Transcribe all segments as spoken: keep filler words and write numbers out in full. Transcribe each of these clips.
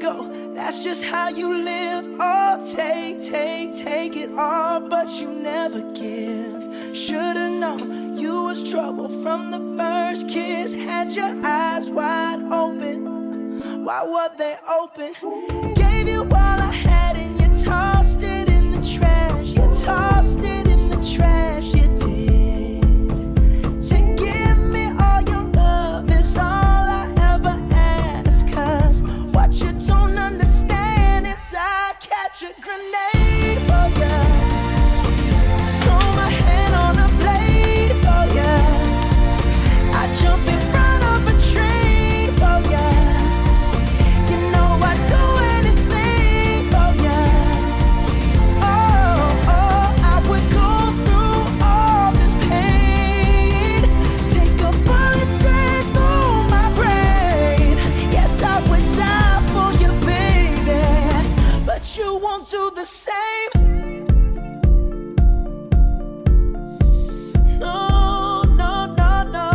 go, that's just how you live. Oh, take, take, take it all, but you never give. Should've known you was trouble from the first kiss. Had your eyes wide open, why were they open? Gave you all I had and you tossed it in the trash. You tossed it in the trash, you did. To give me all your love is all I ever ask. Cause what you don't understand is I'd catch a grenade for ya. Throw my hand on a blade for ya. I'd jump in front of a train for ya. You know I'd do anything for ya. Oh, oh, I would go through all this pain, take a bullet straight through my brain. Yes, I would die for you, baby, but you won't do the same. No, no, no, no.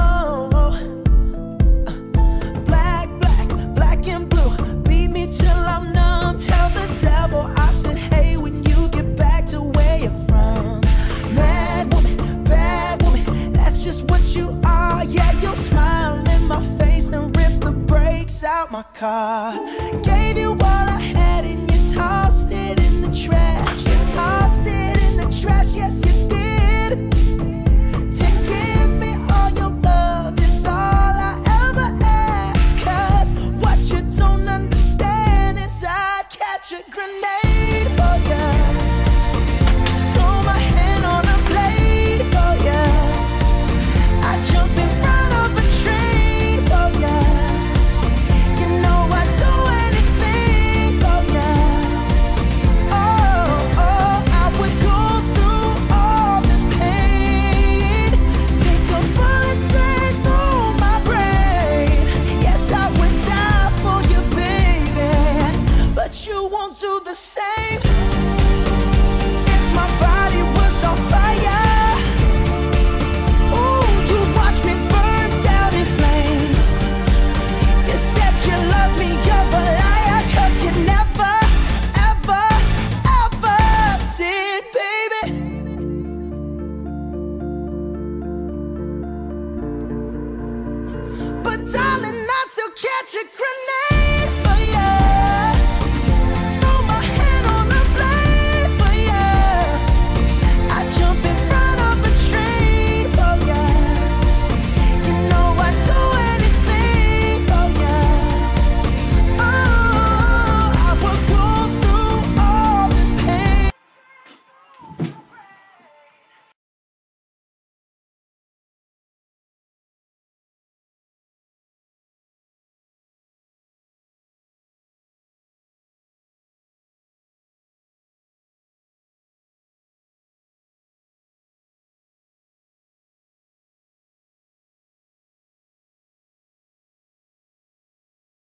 Black, black, black and blue, beat me till I'm numb. Tell the devil I said, hey, when you get back to where you're from. Mad woman, bad woman, that's just what you are. Yeah, you'll smile in my face, then rip the brakes out my car.